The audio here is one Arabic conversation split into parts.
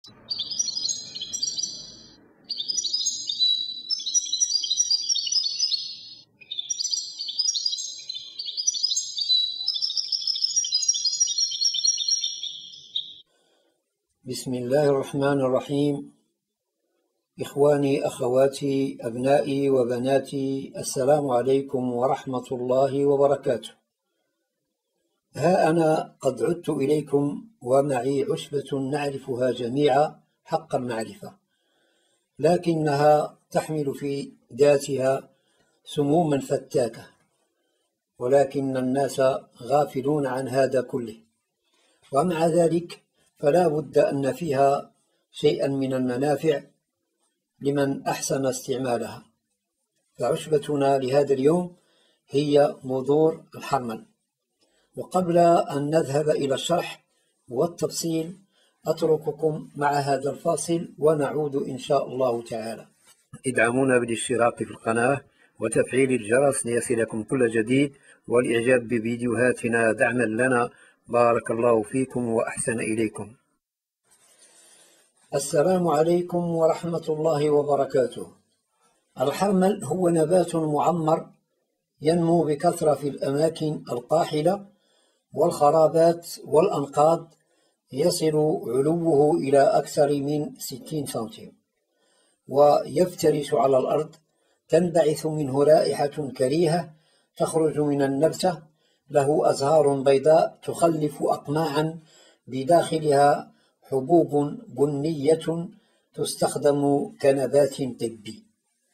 بسم الله الرحمن الرحيم. إخواني أخواتي أبنائي وبناتي، السلام عليكم ورحمة الله وبركاته. ها أنا قد عدت إليكم ومعي عشبة نعرفها جميعا حق المعرفة، لكنها تحمل في ذاتها سموما فتاكة، ولكن الناس غافلون عن هذا كله، ومع ذلك فلا بد أن فيها شيئا من المنافع لمن أحسن استعمالها. فعشبتنا لهذا اليوم هي بذور الحرمل. وقبل أن نذهب إلى الشرح والتفصيل أترككم مع هذا الفاصل ونعود إن شاء الله تعالى. ادعمونا بالاشتراك في القناة وتفعيل الجرس ليصلكم كل جديد، والإعجاب بفيديوهاتنا دعما لنا. بارك الله فيكم وأحسن إليكم. السلام عليكم ورحمة الله وبركاته. الحرمل هو نبات معمر ينمو بكثرة في الأماكن القاحلة والخرابات والأنقاض، يصل علوه إلى أكثر من 60 سنتيم، ويفترس على الأرض. تنبعث منه رائحة كريهة تخرج من النبتة، له أزهار بيضاء تخلف أقماعا بداخلها حبوب بنية تستخدم كنبات طبي.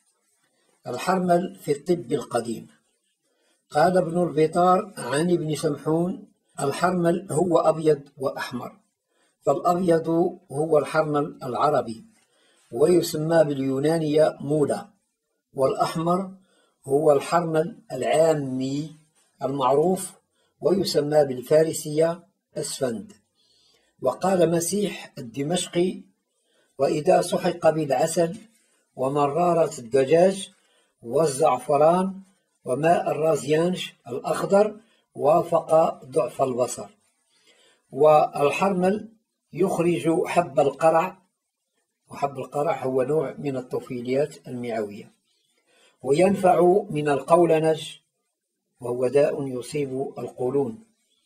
الحرمل في الطب القديم. قال ابن البطار عن ابن سمحون: الحرمل هو أبيض وأحمر، فالأبيض هو الحرمل العربي ويسمى باليونانية مولا، والأحمر هو الحرمل العامي المعروف ويسمى بالفارسية أسفند. وقال مسيح الدمشقي: وإذا سحق بالعسل ومرارة الدجاج والزعفران وماء الرازيانج الأخضر وافق ضعف البصر. والحرمل يخرج حب القرع، وحب القرع هو نوع من الطفيليات المعوية، وينفع من القولنج وهو داء يصيب القولون،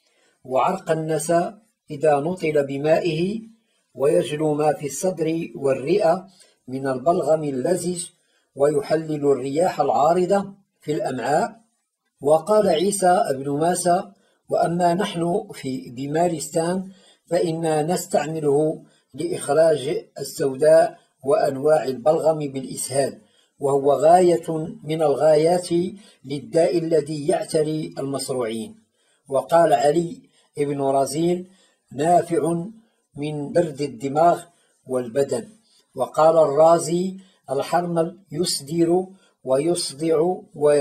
وعرق النسا إذا نطل بمائه، ويجلو ما في الصدر والرئة من البلغم اللزج، ويحلل الرياح العارضة في الأمعاء. وقال عيسى بن ماسى: وأما نحن في بمارستان فإنا نستعمله لإخراج السوداء وأنواع البلغم بالإسهال، وهو غاية من الغايات للداء الذي يعتري المصروعين. وقال علي بن رزين: نافع من برد الدماغ والبدن. وقال الرازي: الحرمل يسدر ويصدع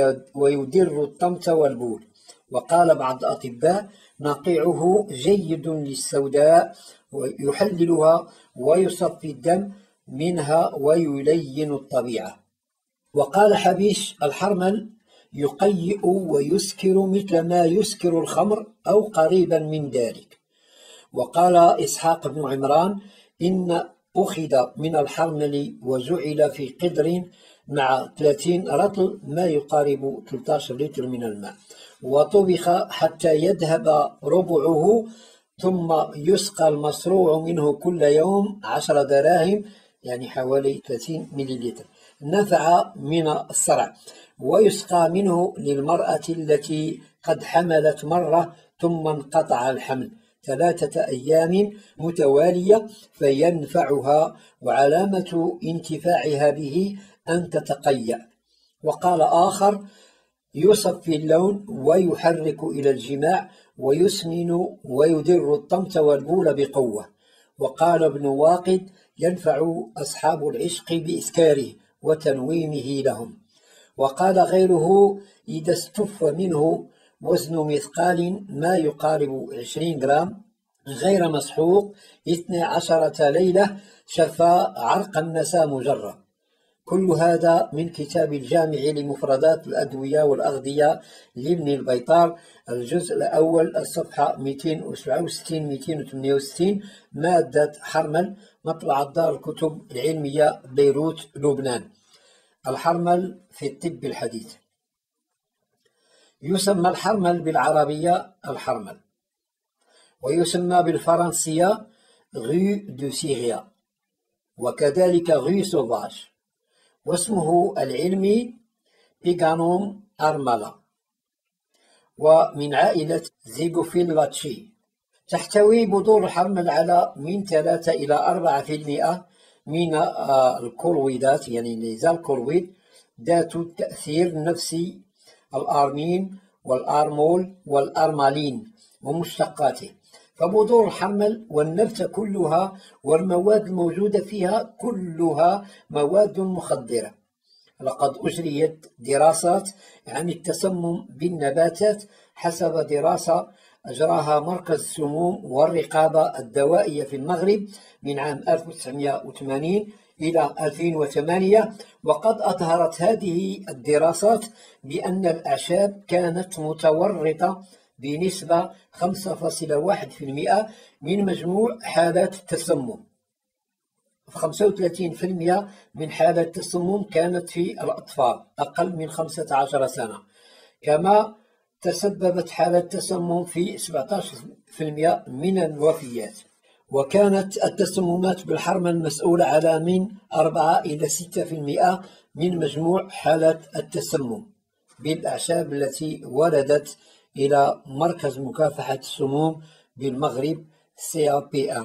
ويدر الطمث والبول. وقال بعض الأطباء: نقيعه جيد للسوداء ويحللها ويصفي الدم منها ويلين الطبيعة. وقال حبيش: الحرمل يقيئ ويسكر مثل ما يسكر الخمر أو قريبا من ذلك. وقال إسحاق بن عمران: إن أخذ من الحرمل وجعل في قدر مع 30 رطل ما يقارب 13 لتر من الماء، وطبخ حتى يذهب ربعه، ثم يسقى المصروع منه كل يوم 10 دراهم، يعني حوالي 30 مليلتر، نفع من الصرع. ويسقى منه للمرأة التي قد حملت مرة ثم انقطع الحمل 3 أيام متوالية فينفعها، وعلامة انتفاعها به أن تتقيأ. وقال آخر: يصفي اللون ويحرك إلى الجماع ويسمن ويدر الطمث والبول بقوة. وقال ابن واقد: ينفع أصحاب العشق بإسكاره وتنويمه لهم. وقال غيره: إذا استف منه وزن مثقال ما يقارب 20 جرام غير مسحوق 12 ليلة شفى عرق النسا مجرد. كل هذا من كتاب الجامع لمفردات الأدوية والأغذية لابن البيطار، الجزء الأول، الصفحة 267-268، مادة حرمل، مطبعة دار الكتب العلمية بيروت لبنان. الحرمل في الطب الحديث. يسمى الحرمل بالعربية الحرمل، ويسمى بالفرنسية غي دو سيغيا، وكذلك غي سوفاج، واسمه العلمي بيغانوم أرمالا، ومن عائلة زيغوفيلاتشي. تحتوي بذور الحرمل على من 3 إلى 4% من الكولويدات، يعني الكولويد ذات التأثير النفسي، الأرمين والأرمول والأرمالين ومشتقاته. فبذور الحرمل والنبتة كلها والمواد الموجودة فيها كلها مواد مخدرة. لقد أجريت دراسات عن التسمم بالنباتات حسب دراسة أجراها مركز السموم والرقابة الدوائية في المغرب من عام 1980 إلى 2008، وقد أظهرت هذه الدراسات بأن الأعشاب كانت متورطة بنسبة 5.1% من مجموع حالات التسمم. 35% من حالات التسمم كانت في الأطفال أقل من 15 سنة، كما تسببت حالة التسمم في 17% من الوفيات. وكانت التسممات بالحرمل مسؤولة على من 4 إلى 6% من مجموع حالات التسمم بالأعشاب التي وردت إلى مركز مكافحة السموم بالمغرب CAPM.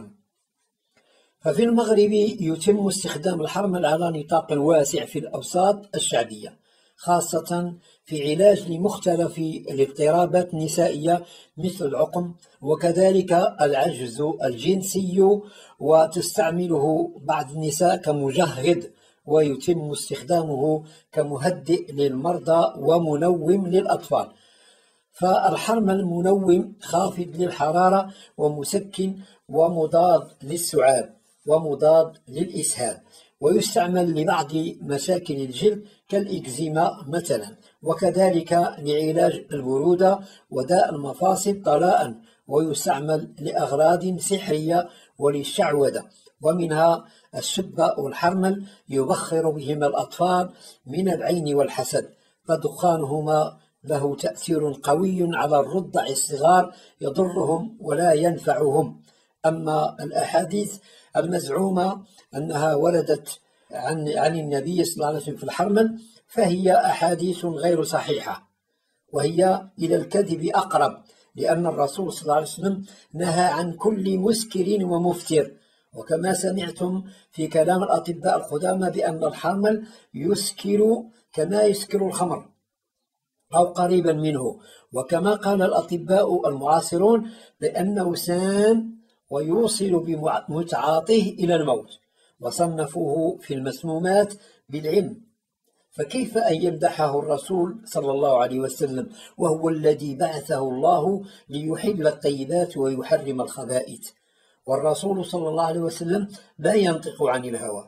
ففي المغرب يتم استخدام الحرمل على نطاق واسع في الأوساط الشعبية، خاصة في علاج لمختلف الاضطرابات النسائية مثل العقم وكذلك العجز الجنسي، وتستعمله بعض النساء كمجهض، ويتم استخدامه كمهدئ للمرضى ومنوم للأطفال. فالحرمل منوم خافض للحرارة ومسكن ومضاد للسعال ومضاد للإسهال، ويستعمل لبعض مشاكل الجلد كالإكزيما مثلا، وكذلك لعلاج البرودة وداء المفاصل طلاء، ويستعمل لأغراض سحرية وللشعوذة، ومنها الشبة والحرمل يبخر بهما الأطفال من العين والحسد، فدخانهما له تأثير قوي على الرضع الصغار يضرهم ولا ينفعهم. أما الأحاديث المزعومة أنها وردت عن النبي صلى الله عليه وسلم في الحرمل فهي أحاديث غير صحيحة، وهي إلى الكذب أقرب، لأن الرسول صلى الله عليه وسلم نهى عن كل مسكر ومفتر. وكما سمعتم في كلام الأطباء القدامى بأن الحرمل يسكر كما يسكر الخمر أو قريبا منه، وكما قال الأطباء المعاصرون بأنه سام ويوصل بمتعاطيه إلى الموت، وصنفوه في المسمومات بالعلم. فكيف أن يمدحه الرسول صلى الله عليه وسلم وهو الذي بعثه الله ليحل الطيبات ويحرم الخبائث؟ والرسول صلى الله عليه وسلم لا ينطق عن الهوى.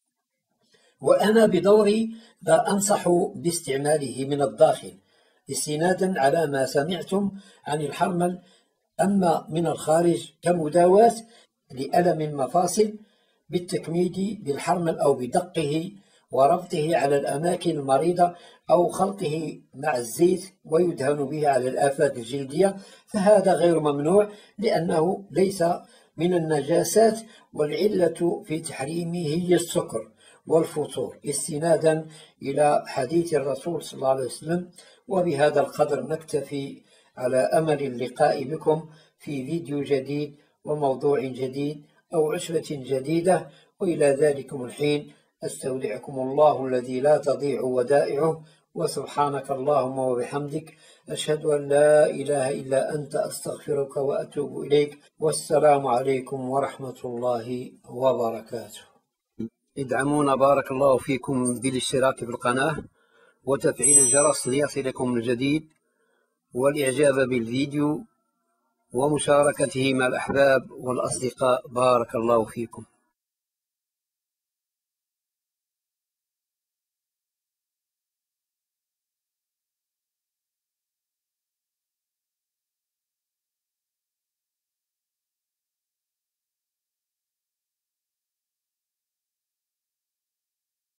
وأنا بدوري لا أنصح باستعماله من الداخل استنادا على ما سمعتم عن الحرمل، أما من الخارج كمداواة لألم المفاصل بالتكميد بالحرمل أو بدقه وربطه على الأماكن المريضة أو خلطه مع الزيت ويدهن به على الآفات الجلدية، فهذا غير ممنوع لأنه ليس من النجاسات، والعلة في تحريمه هي السكر والفطور استنادا إلى حديث الرسول صلى الله عليه وسلم. وبهذا القدر نكتفي، على أمل اللقاء بكم في فيديو جديد وموضوع جديد أو عشرة جديدة، وإلى ذلكم الحين أستودعكم الله الذي لا تضيع ودائعه، وسبحانك اللهم وبحمدك، أشهد أن لا إله إلا أنت، أستغفرك وأتوب إليك، والسلام عليكم ورحمة الله وبركاته. ادعمونا بارك الله فيكم بالاشتراك في القناة وتفعيل الجرس ليصلكم الجديد، والإعجاب بالفيديو ومشاركته مع الأحباب والأصدقاء. بارك الله فيكم.